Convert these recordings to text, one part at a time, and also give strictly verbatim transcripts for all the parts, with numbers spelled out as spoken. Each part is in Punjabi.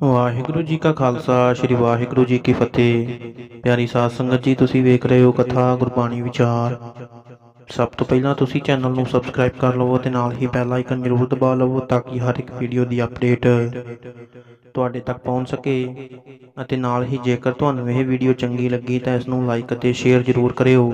ਵਾਹਿਗੁਰੂ ਜੀ ਕਾ ਖਾਲਸਾ ਸ੍ਰੀ ਵਾਹਿਗੁਰੂ ਜੀ ਕੀ ਫਤਿਹ। ਪਿਆਰੀ ਸਾਧ ਸੰਗਤ ਜੀ, ਤੁਸੀਂ ਵੇਖ ਰਹੇ ਹੋ ਕਥਾ ਗੁਰਬਾਣੀ ਵਿਚਾਰ। ਸਭ ਤੋਂ ਪਹਿਲਾਂ ਤੁਸੀਂ ਚੈਨਲ ਨੂੰ ਸਬਸਕ੍ਰਾਈਬ ਕਰ ਲਵੋ ਅਤੇ ਨਾਲ ਹੀ ਬੈਲ ਆਈਕਨ ਜ਼ਰੂਰ ਦਬਾ ਲਵੋ ਤਾਂ ਕਿ ਹਰ ਇੱਕ ਵੀਡੀਓ ਦੀ ਅਪਡੇਟ ਤੁਹਾਡੇ ਤੱਕ ਪਹੁੰਚ ਸਕੇ। ਅਤੇ ਨਾਲ ਹੀ ਜੇਕਰ ਤੁਹਾਨੂੰ ਇਹ ਵੀਡੀਓ ਚੰਗੀ ਲੱਗੀ ਤਾਂ ਇਸ ਨੂੰ ਲਾਈਕ ਅਤੇ ਸ਼ੇਅਰ ਜ਼ਰੂਰ ਕਰਿਓ।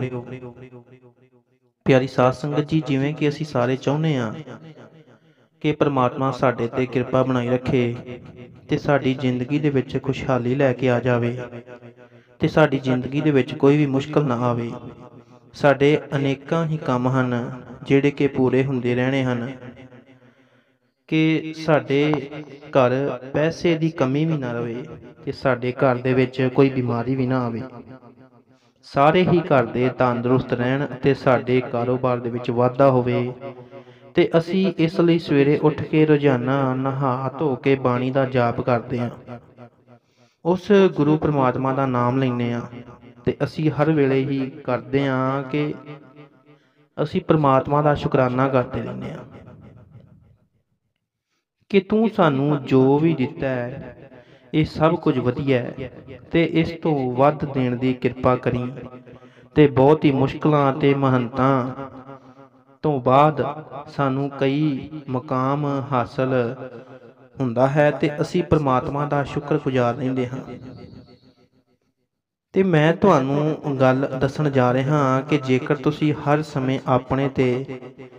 ਪਿਆਰੀ ਸਾਧ ਸੰਗਤ ਜੀ, ਜਿਵੇਂ ਕਿ ਅਸੀਂ ਸਾਰੇ ਚਾਹੁੰਦੇ ਹਾਂ ਕਿ ਪ੍ਰਮਾਤਮਾ ਸਾਡੇ ਤੇ ਕਿਰਪਾ ਬਣਾਈ ਰੱਖੇ ਤੇ ਸਾਡੀ ਜ਼ਿੰਦਗੀ ਦੇ ਵਿੱਚ ਖੁਸ਼ਹਾਲੀ ਲੈ ਕੇ ਆ ਜਾਵੇ ਤੇ ਸਾਡੀ ਜ਼ਿੰਦਗੀ ਦੇ ਵਿੱਚ ਕੋਈ ਵੀ ਮੁਸ਼ਕਲ ਨਾ ਆਵੇ। ਸਾਡੇ ਅਨੇਕਾਂ ਹੀ ਕੰਮ ਹਨ ਜਿਹੜੇ ਕਿ ਪੂਰੇ ਹੁੰਦੇ ਰਹਿਣੇ ਹਨ, ਕਿ ਸਾਡੇ ਘਰ ਪੈਸੇ ਦੀ ਕਮੀ ਵੀ ਨਾ ਰਵੇ ਤੇ ਸਾਡੇ ਘਰ ਦੇ ਵਿੱਚ ਕੋਈ ਬਿਮਾਰੀ ਵੀ ਨਾ ਆਵੇ। ਸਾਰੇ ਹੀ ਘਰ ਦੇ ਤੰਦਰੁਸਤ ਰਹਿਣ ਅਤੇ ਸਾਡੇ ਕਾਰੋਬਾਰ ਦੇ ਵਿੱਚ ਵਾਧਾ ਹੋਵੇ। ਤੇ ਅਸੀਂ ਇਸ ਲਈ ਸਵੇਰੇ ਉੱਠ ਕੇ ਰੋਜ਼ਾਨਾ ਨਹਾ ਧੋ ਕੇ ਬਾਣੀ ਦਾ ਜਾਪ ਕਰਦੇ ਹਾਂ, ਉਸ ਗੁਰੂ ਪਰਮਾਤਮਾ ਦਾ ਨਾਮ ਲੈਂਦੇ ਹਾਂ ਤੇ ਅਸੀਂ ਹਰ ਵੇਲੇ ਹੀ ਕਰਦੇ ਹਾਂ ਕਿ ਅਸੀਂ ਪਰਮਾਤਮਾ ਦਾ ਸ਼ੁਕਰਾਨਾ ਕਰਦੇ ਰਹਿੰਦੇ ਹਾਂ ਕਿ ਤੂੰ ਸਾਨੂੰ ਜੋ ਵੀ ਦਿੱਤਾ ਹੈ ਇਹ ਸਭ ਕੁਝ ਵਧੀਆ ਹੈ ਤੇ ਇਸ ਤੋਂ ਵੱਧ ਦੇਣ ਦੀ ਕਿਰਪਾ ਕਰੀ। ਤੇ ਬਹੁਤ ਹੀ ਮੁਸ਼ਕਲਾਂ ਅਤੇ ਮਹੰਤਾਂ ਤੋਂ ਬਾਅਦ ਸਾਨੂੰ ਕਈ ਮੁਕਾਮ ਹਾਸਲ ਹੁੰਦਾ ਹੈ ਤੇ ਅਸੀਂ ਪਰਮਾਤਮਾ ਦਾ ਸ਼ੁਕਰਗੁਜ਼ਾਰ ਰਹਿੰਦੇ ਹਾਂ। ਤੇ ਮੈਂ ਤੁਹਾਨੂੰ ਗੱਲ ਦੱਸਣ ਜਾ ਰਿਹਾ ਹਾਂ ਕਿ ਜੇਕਰ ਤੁਸੀਂ ਹਰ ਸਮੇਂ ਆਪਣੇ ਤੇ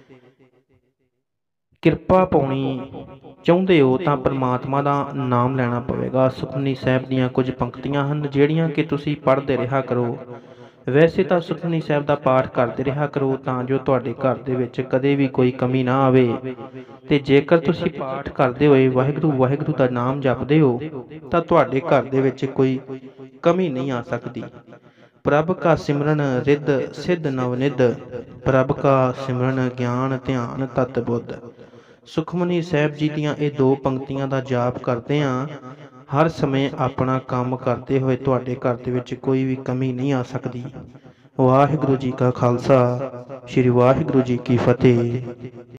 ਕਿਰਪਾ ਪਾਉਣੀ ਚਾਹੁੰਦੇ ਹੋ ਤਾਂ ਪਰਮਾਤਮਾ ਦਾ ਨਾਮ ਲੈਣਾ ਪਵੇਗਾ। ਸੁਖਮਨੀ ਸਾਹਿਬ ਦੀਆਂ ਕੁਝ ਪੰਕਤੀਆਂ ਹਨ ਜਿਹੜੀਆਂ ਕਿ ਤੁਸੀਂ ਪੜ੍ਹਦੇ ਰਿਹਾ ਕਰੋ। ਵੈਸੇ ਤਾਂ ਸੁਖਮਨੀ ਸਾਹਿਬ ਦਾ ਪਾਠ ਕਰਦੇ ਰਿਹਾ ਕਰੋ ਤਾਂ ਜੋ ਤੁਹਾਡੇ ਘਰ ਦੇ ਵਿੱਚ ਕਦੇ ਵੀ ਕੋਈ ਕਮੀ ਨਾ ਆਵੇ। ਤੇ ਜੇਕਰ ਤੁਸੀਂ ਪਾਠ ਕਰਦੇ ਹੋਏ ਵਾਹਿਗੁਰੂ ਵਾਹਿਗੁਰੂ ਦਾ ਨਾਮ ਜਪਦੇ ਹੋ ਤਾਂ ਤੁਹਾਡੇ ਘਰ ਦੇ ਵਿੱਚ ਕੋਈ ਕਮੀ ਨਹੀਂ ਆ ਸਕਦੀ। ਪ੍ਰਭ ਕਾ ਸਿਮਰਨ ਰਿੱਧ ਸਿੱਧ ਨਵਨਿਧ, ਪ੍ਰਭ ਕਾ ਸਿਮਰਨ ਗਿਆਨ ਧਿਆਨ ਤਤ ਬੁੱਧ। ਸੁਖਮਨੀ ਸਾਹਿਬ ਜੀ ਦੀਆਂ ਇਹ ਦੋ ਪੰਕਤੀਆਂ ਦਾ ਜਾਪ ਕਰਦੇ ਹਾਂ ਹਰ ਸਮੇਂ ਆਪਣਾ ਕੰਮ ਕਰਦੇ ਹੋਏ ਤੁਹਾਡੇ ਘਰ ਦੇ ਵਿੱਚ ਕੋਈ ਵੀ ਕਮੀ ਨਹੀਂ ਆ ਸਕਦੀ। ਵਾਹਿਗੁਰੂ ਜੀ ਕਾ ਖਾਲਸਾ ਸ੍ਰੀ ਵਾਹਿਗੁਰੂ ਜੀ ਕੀ ਫਤਿਹ।